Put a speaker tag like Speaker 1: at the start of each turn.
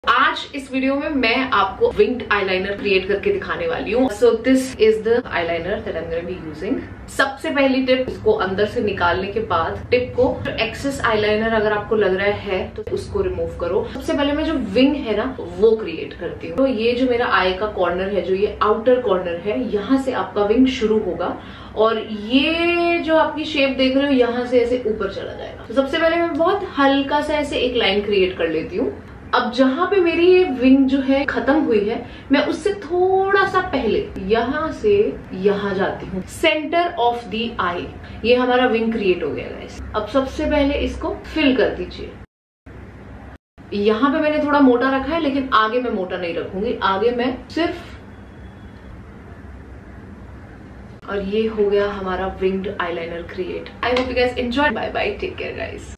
Speaker 1: आज इस वीडियो में मैं आपको विंग्ड आईलाइनर क्रिएट करके दिखाने वाली हूँ। So this is the eyeliner that I am going to be using. सबसे पहली टिप, इसको अंदर से निकालने के बाद टिप को एक्सेस आईलाइनर अगर आपको लग रहा है तो उसको रिमूव करो। सबसे पहले मैं जो विंग है ना वो क्रिएट करती हूँ। तो ये जो मेरा आई का कॉर्नर है, जो ये आउटर कॉर्नर है, यहाँ से आपका विंग शुरू होगा और ये जो आपकी शेप देख रहे हो यहाँ से ऐसे ऊपर चला जाएगा। तो सबसे पहले मैं बहुत हल्का सा ऐसे एक लाइन क्रिएट कर लेती हूँ। अब जहां पे मेरी ये विंग जो है खत्म हुई है, मैं उससे थोड़ा सा पहले यहां से यहां जाती हूँ, सेंटर ऑफ द आई। ये हमारा विंग क्रिएट हो गया गाइस। अब सबसे पहले इसको फिल कर दीजिए। यहां पे मैंने थोड़ा मोटा रखा है, लेकिन आगे मैं मोटा नहीं रखूंगी, आगे मैं सिर्फ। और ये हो गया हमारा winged eyeliner create. I hope you guys enjoy. Bye bye, take care guys.